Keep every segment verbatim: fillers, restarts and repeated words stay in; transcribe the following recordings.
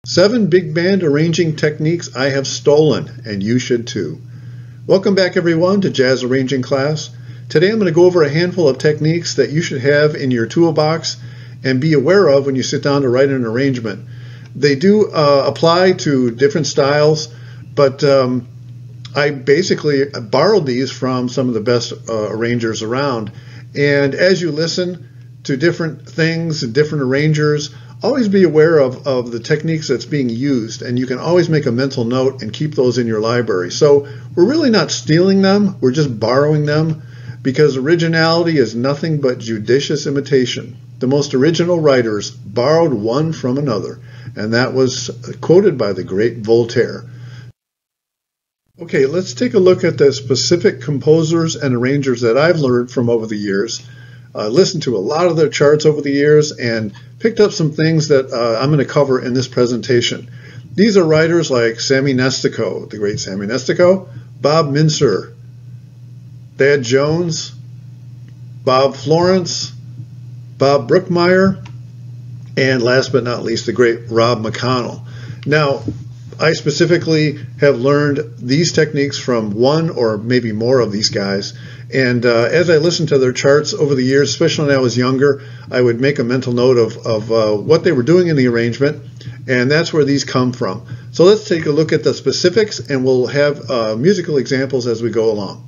Seven big band arranging techniques I have stolen, and you should too. Welcome back everyone to Jazz Arranging Class. Today I'm going to go over a handful of techniques that you should have in your toolbox and be aware of when you sit down to write an arrangement. They do uh, apply to different styles, but um, I basically borrowed these from some of the best uh, arrangers around. And as you listen to different things and different arrangers, always be aware of, of the techniques that's being used, and you can always make a mental note and keep those in your library. So we're really not stealing them, we're just borrowing them, because originality is nothing but judicious imitation. The most original writers borrowed one from another, and that was quoted by the great Voltaire. Okay, let's take a look at the specific composers and arrangers that I've learned from over the years. I uh, listened to a lot of their charts over the years and picked up some things that uh, I'm going to cover in this presentation. These are writers like Sammy Nestico, the great Sammy Nestico, Bob Mintzer, Thad Jones, Bob Florence, Bob Brookmeyer, and last but not least, the great Rob McConnell. Now, I specifically have learned these techniques from one or maybe more of these guys. And uh, as I listened to their charts over the years, especially when I was younger, I would make a mental note of, of uh, what they were doing in the arrangement, and that's where these come from. So let's take a look at the specifics, and we'll have uh, musical examples as we go along.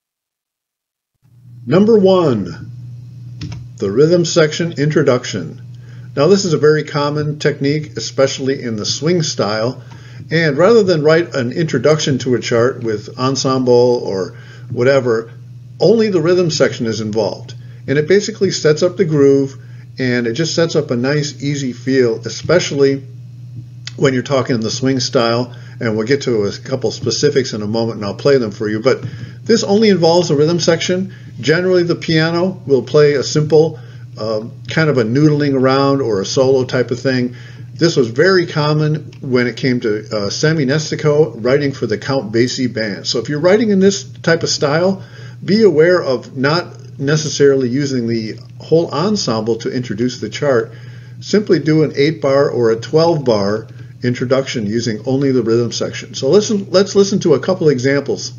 Number one, the rhythm section introduction. Now this is a very common technique, especially in the swing style, and rather than write an introduction to a chart with ensemble or whatever, only the rhythm section is involved, and it basically sets up the groove, and it just sets up a nice easy feel, especially when you're talking in the swing style. And we'll get to a couple specifics in a moment, and I'll play them for you, but this only involves the rhythm section. Generally the piano will play a simple uh, kind of a noodling around or a solo type of thing. This was very common when it came to uh, Sammy Nestico writing for the Count Basie band. So if you're writing in this type of style, be aware of not necessarily using the whole ensemble to introduce the chart. Simply do an eight bar or a twelve bar introduction using only the rhythm section. So listen, let's listen to a couple examples.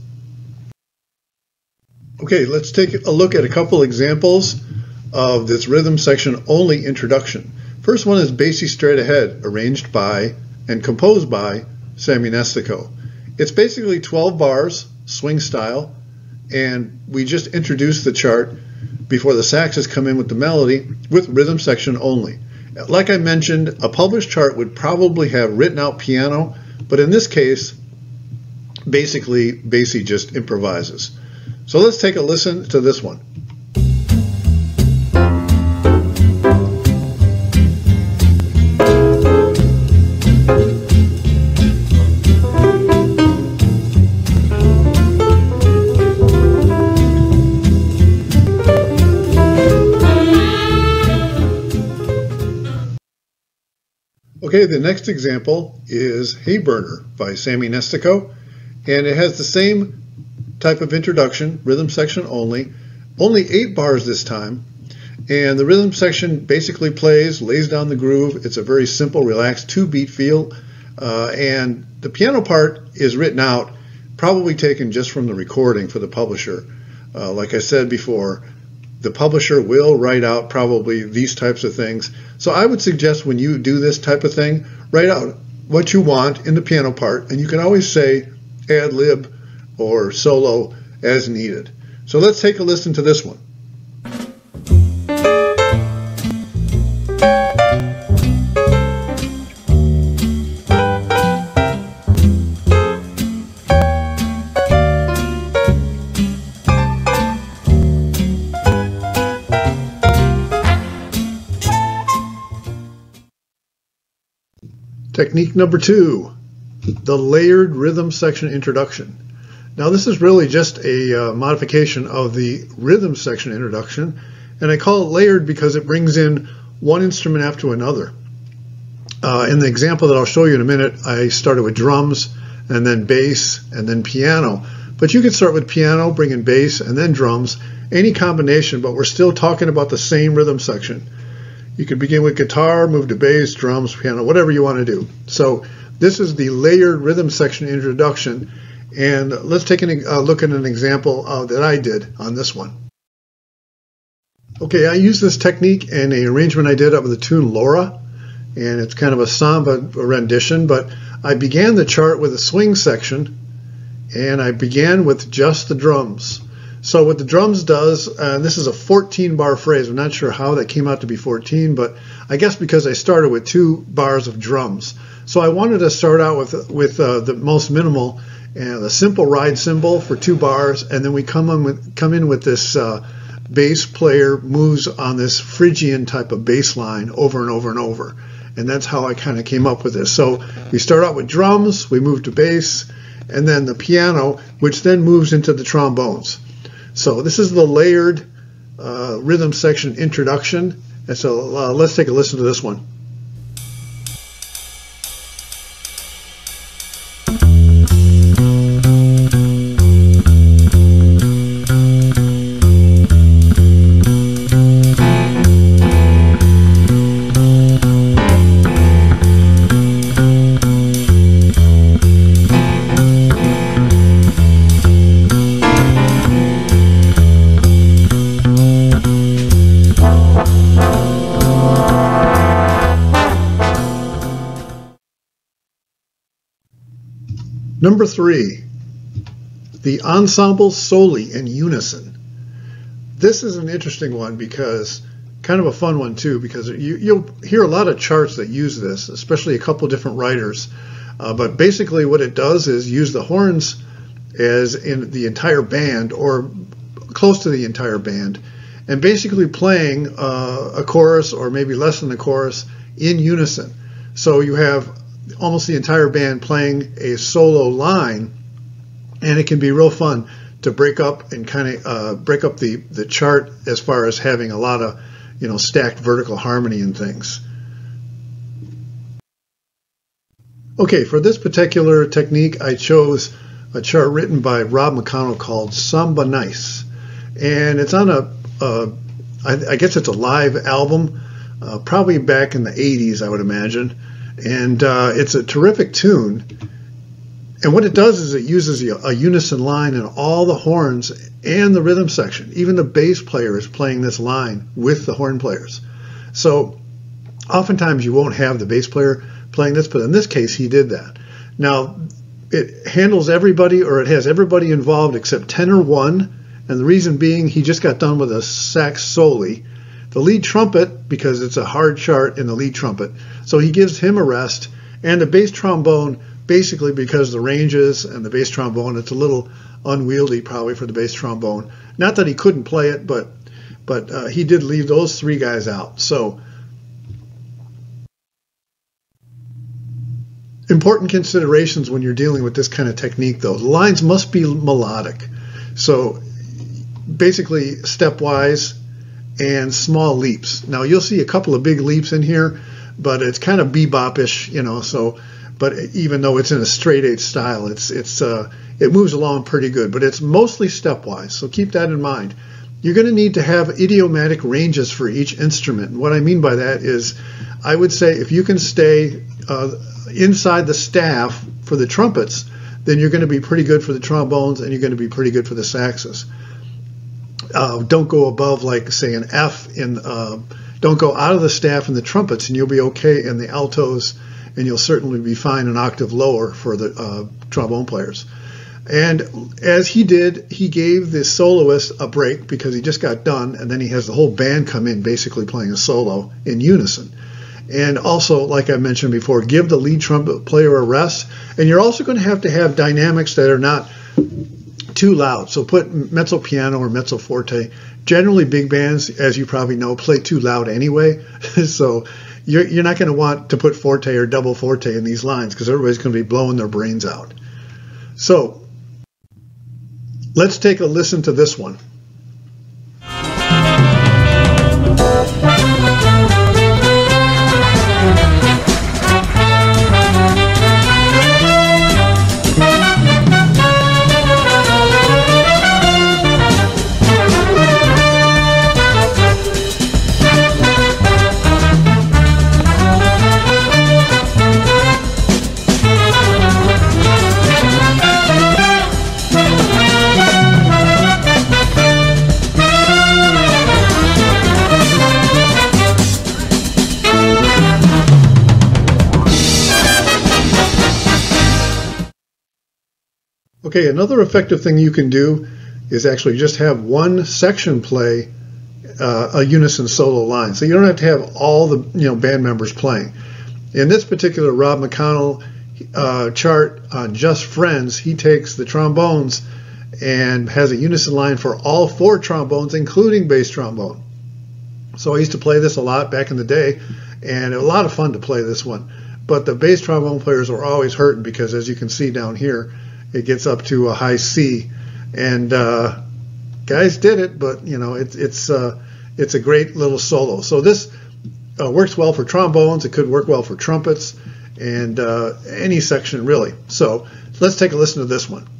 Okay, let's take a look at a couple examples of this rhythm section only introduction. First one is Basie Straight Ahead, arranged by and composed by Sammy Nestico. It's basically twelve bars, swing style, and we just introduce the chart before the saxes come in with the melody with rhythm section only. Like I mentioned, a published chart would probably have written out piano, but in this case, basically Basie just improvises. So let's take a listen to this one. Okay, the next example is Hey Burner by Sammy Nestico, and it has the same type of introduction, rhythm section only, only eight bars this time, and the rhythm section basically plays, lays down the groove. It's a very simple, relaxed two-beat feel, uh, and the piano part is written out, probably taken just from the recording for the publisher. Uh, like I said before, the publisher will write out probably these types of things. So I would suggest when you do this type of thing, write out what you want in the piano part, and you can always say ad lib or solo as needed. So let's take a listen to this one. Technique number two, the layered rhythm section introduction. Now this is really just a uh, modification of the rhythm section introduction, and I call it layered because it brings in one instrument after another. Uh, in the example that I'll show you in a minute, I started with drums and then bass and then piano, but you could start with piano, bring in bass and then drums, any combination, but we're still talking about the same rhythm section. You could begin with guitar, move to bass, drums, piano, whatever you want to do. So this is the layered rhythm section introduction, and let's take a uh, look at an example uh, that I did on this one. Okay, I used this technique in an arrangement I did of the tune Laura, and it's kind of a samba rendition, but I began the chart with a swing section, and I began with just the drums. So what the drums does, uh, this is a fourteen bar phrase. I'm not sure how that came out to be fourteen, but I guess because I started with two bars of drums. So I wanted to start out with with uh, the most minimal and a simple ride cymbal for two bars, and then we come in with come in with this uh, bass player moves on this Phrygian type of bass line over and over and over, and that's how I kind of came up with this. So we start out with drums, we move to bass, and then the piano, which then moves into the trombones. So this is the layered uh, rhythm section introduction, and so uh, let's take a listen to this one. Number three, the ensemble solely in unison. This is an interesting one because, kind of a fun one too, because you, you'll hear a lot of charts that use this, especially a couple different writers. Uh, but basically what it does is use the horns as in the entire band or close to the entire band, and basically playing uh, a chorus or maybe less than a chorus in unison. So you have almost the entire band playing a solo line, and it can be real fun to break up and kind of uh, break up the the chart as far as having a lot of, you know, stacked vertical harmony and things. Okay, for this particular technique, I chose a chart written by Rob McConnell called Samba Nice, and it's on a, a I, I guess it's a live album, uh, probably back in the eighties, I would imagine. And uh, it's a terrific tune, and what it does is it uses a, a unison line in all the horns and the rhythm section. Even the bass player is playing this line with the horn players. So oftentimes you won't have the bass player playing this, but in this case he did that. Now it handles everybody, or it has everybody involved except tenor one, and the reason being he just got done with a sax soli. The lead trumpet, because it's a hard chart in the lead trumpet, so he gives him a rest, and the bass trombone, basically because the ranges and the bass trombone, it's a little unwieldy probably for the bass trombone. Not that he couldn't play it, but but uh, he did leave those three guys out. So important considerations when you're dealing with this kind of technique, though. The lines must be melodic. So basically stepwise and small leaps. Now you'll see a couple of big leaps in here, but it's kind of bebop-ish, you know. So, but even though it's in a straight eight style, it's it's uh, it moves along pretty good. But it's mostly stepwise, so keep that in mind. You're going to need to have idiomatic ranges for each instrument. And what I mean by that is, I would say if you can stay uh, inside the staff for the trumpets, then you're going to be pretty good for the trombones, and you're going to be pretty good for the saxes. Uh, don't go above, like, say, an F in, uh, don't go out of the staff in the trumpets, and you'll be okay in the altos, and you'll certainly be fine an octave lower for the uh, trombone players. And as he did, he gave the soloist a break because he just got done, and then he has the whole band come in basically playing a solo in unison. And also, like I mentioned before, give the lead trumpet player a rest, and you're also going to have to have dynamics that are not too loud. So put mezzo piano or mezzo forte. Generally, big bands, as you probably know, play too loud anyway. So you're, you're not going to want to put forte or double forte in these lines because everybody's going to be blowing their brains out. So let's take a listen to this one. Okay, another effective thing you can do is actually just have one section play uh, a unison solo line. So you don't have to have all the you know band members playing. In this particular Rob McConnell uh, chart on Just Friends, he takes the trombones and has a unison line for all four trombones, including bass trombone. So I used to play this a lot back in the day, and it was a lot of fun to play this one. But the bass trombone players were always hurting because, as you can see down here, it gets up to a high C, and uh, guys did it. But you know, it's it's uh, it's a great little solo. So this uh, works well for trombones. It could work well for trumpets and uh, any section really. So let's take a listen to this one.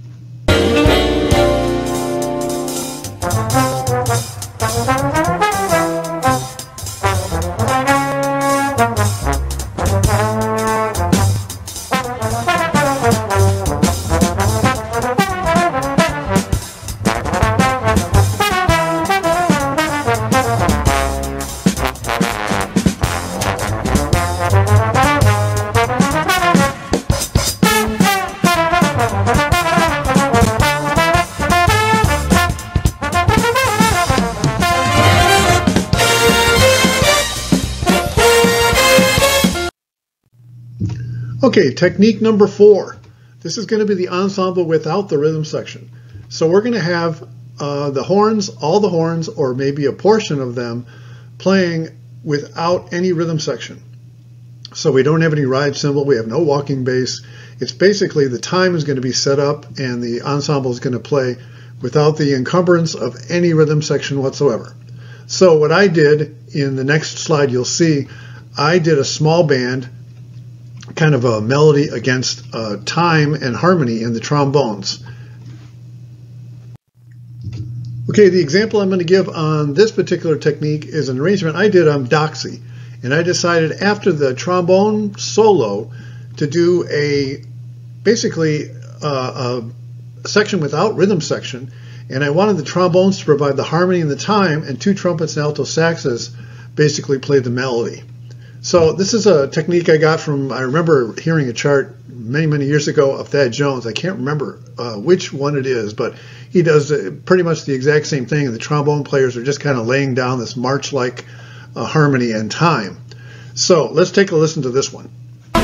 Okay, technique number four. This is going to be the ensemble without the rhythm section. So we're going to have uh, the horns, all the horns, or maybe a portion of them playing without any rhythm section. So we don't have any ride cymbal, we have no walking bass. It's basically the time is going to be set up and the ensemble is going to play without the encumbrance of any rhythm section whatsoever. So what I did in the next slide you'll see, I did a small band, kind of a melody against uh, time and harmony in the trombones. Okay, the example I'm going to give on this particular technique is an arrangement I did on Doxy. And I decided after the trombone solo to do a basically uh, a section without rhythm section. And I wanted the trombones to provide the harmony and the time, and two trumpets and alto saxes basically play the melody. So this is a technique I got from, I remember hearing a chart many, many years ago of Thad Jones. I can't remember uh, which one it is, but he does uh, pretty much the exact same thing, and the trombone players are just kind of laying down this march-like uh, harmony and time. So let's take a listen to this one.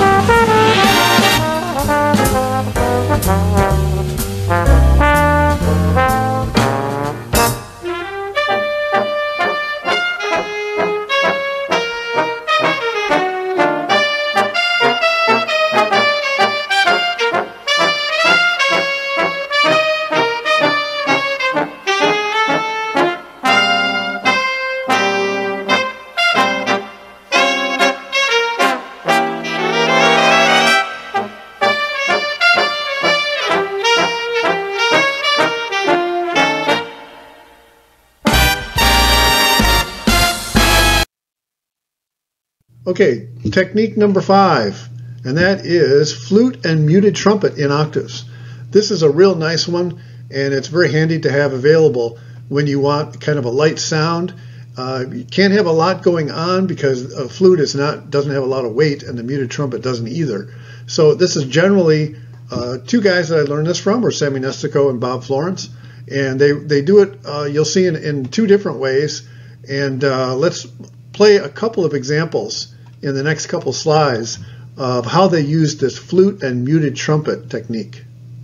Okay, technique number five, and that is flute and muted trumpet in octaves. This is a real nice one, and it's very handy to have available when you want kind of a light sound. Uh, you can't have a lot going on because a flute is not doesn't have a lot of weight, and the muted trumpet doesn't either. So this is generally uh, two guys that I learned this from are Sammy Nestico and Bob Florence, and they they do it. Uh, you'll see in, in two different ways, and uh, let's play a couple of examples in the next couple slides of how they use this flute and muted trumpet technique.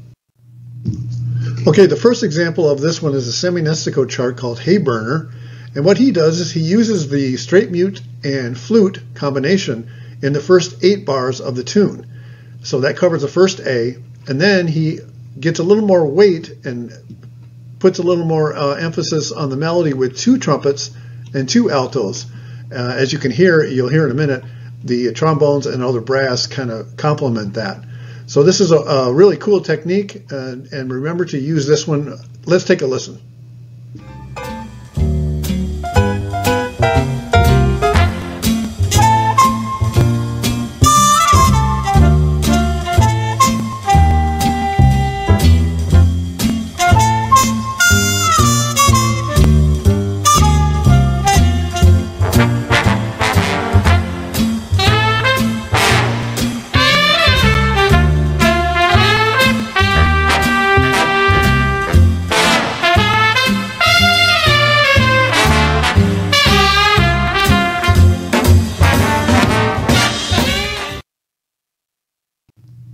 Okay, the first example of this one is a Sammy Nestico chart called Hey Burner, and what he does is he uses the straight mute and flute combination in the first eight bars of the tune. So that covers the first A, and then he gets a little more weight and puts a little more uh, emphasis on the melody with two trumpets and two altos. Uh, as you can hear, you'll hear in a minute, the trombones and other brass kind of complement that. So this is a, a really cool technique, uh, and remember to use this one. Let's take a listen.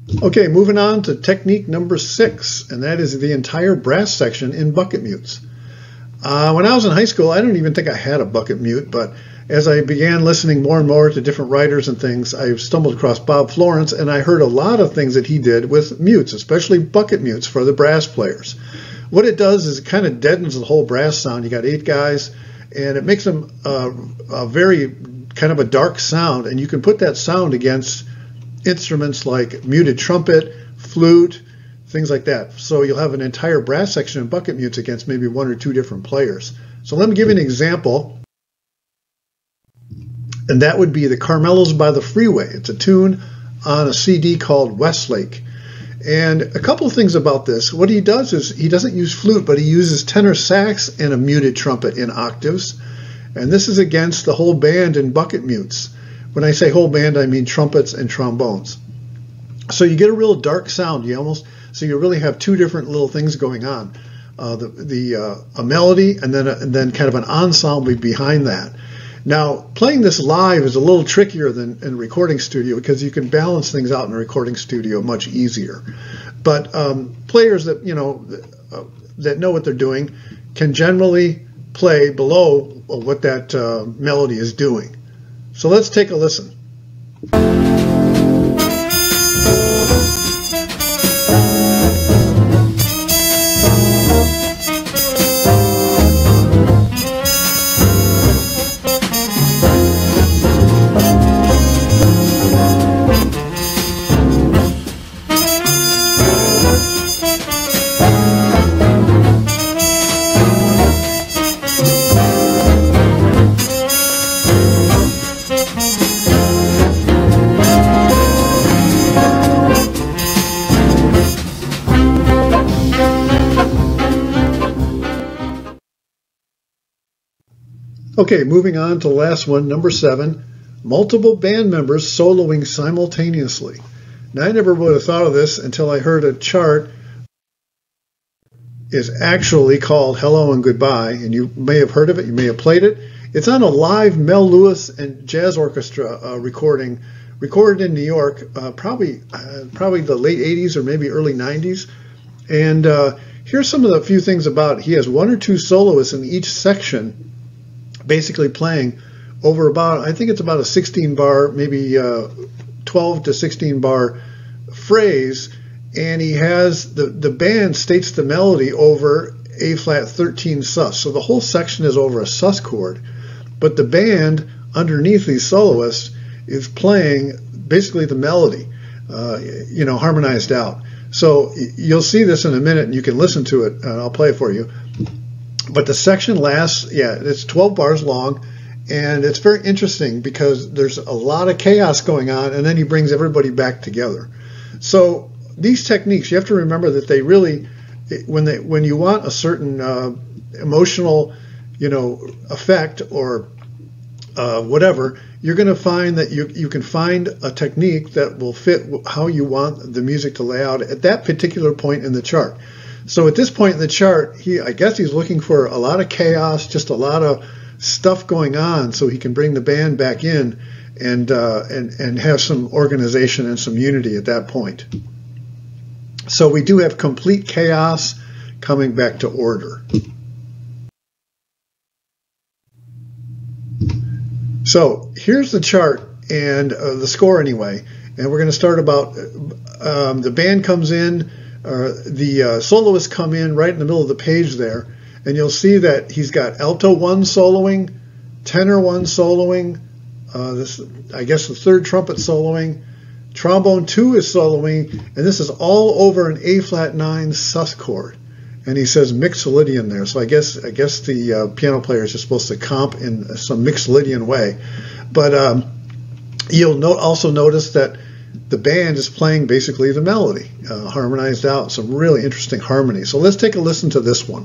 Okay, moving on to technique number six, and that is the entire brass section in bucket mutes. Uh, when I was in high school, I don't even think I had a bucket mute, but as I began listening more and more to different writers and things, I stumbled across Bob Florence, and I heard a lot of things that he did with mutes, especially bucket mutes for the brass players. What it does is it kind of deadens the whole brass sound. You got eight guys, and it makes them uh, a very kind of a dark sound, and you can put that sound against instruments like muted trumpet, flute, things like that. So you'll have an entire brass section in bucket mutes against maybe one or two different players. So let me give you an example, and that would be the Carmelos by the Freeway. It's a tune on a C D called Westlake. And a couple of things about this. What he does is he doesn't use flute, but he uses tenor sax and a muted trumpet in octaves. And this is against the whole band in bucket mutes. When I say whole band, I mean trumpets and trombones. So you get a real dark sound. You almost so you really have two different little things going on: uh, the the uh, a melody and then a, and then kind of an ensemble behind that. Now, playing this live is a little trickier than in a recording studio because you can balance things out in a recording studio much easier. But um, players that you know uh, that know what they're doing can generally play below what that uh, melody is doing. So let's take a listen. Okay, moving on to the last one, number seven, multiple band members soloing simultaneously. Now, I never would have thought of this until I heard a chart is actually called Hello and Goodbye, and you may have heard of it, you may have played it. It's on a live Mel Lewis and Jazz Orchestra uh, recording, recorded in New York, uh, probably uh, probably the late eighties or maybe early nineties. And uh, here's some of the few things about it. He has one or two soloists in each section, basically playing over about, I think it's about a sixteen bar, maybe uh, twelve to sixteen bar phrase, and he has, the, the band states the melody over A flat thirteen sus. So the whole section is over a sus chord, but the band underneath these soloists is playing basically the melody, uh, you know, harmonized out. So you'll see this in a minute, and you can listen to it, and I'll play it for you. But the section lasts, yeah, it's twelve bars long, and it's very interesting because there's a lot of chaos going on, and then he brings everybody back together. So these techniques, you have to remember that they really, when they when you want a certain uh, emotional, you know, effect or uh, whatever, you're going to find that you you can find a technique that will fit how you want the music to lay out at that particular point in the chart. So at this point in the chart, he I guess he's looking for a lot of chaos, just a lot of stuff going on, so he can bring the band back in and uh, and and have some organization and some unity at that point. So we do have complete chaos coming back to order. So here's the chart and uh, the score anyway, and we're going to start about um, the band comes in. Uh, the uh, soloists come in right in the middle of the page there, and you'll see that he's got alto one soloing, tenor one soloing, uh, this I guess the third trumpet soloing, trombone two is soloing, and this is all over an A flat nine sus chord. And he says Mixolydian there, so I guess I guess the uh, piano player is just supposed to comp in some Mixolydian way. But um, you'll no also notice that the band is playing basically the melody, uh, harmonized out, some really interesting harmony. So let's take a listen to this one.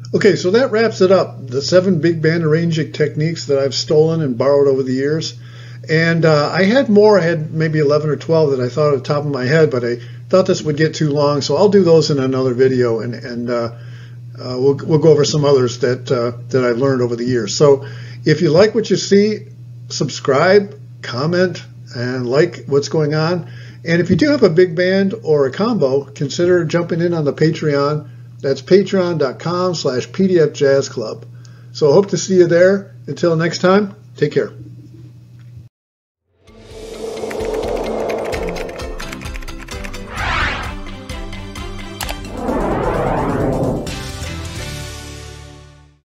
Okay, so that wraps it up. The seven big band arranging techniques that I've stolen and borrowed over the years. And uh, I had more. I had maybe eleven or twelve that I thought at the top of my head, but I thought this would get too long, so I'll do those in another video, and, and uh, uh, we'll, we'll go over some others that, uh, that I've learned over the years. So if you like what you see, subscribe, comment, and like what's going on. And if you do have a big band or a combo, consider jumping in on the Patreon. That's patreon.com slash PDF Jazz Club. So I hope to see you there. Until next time, take care.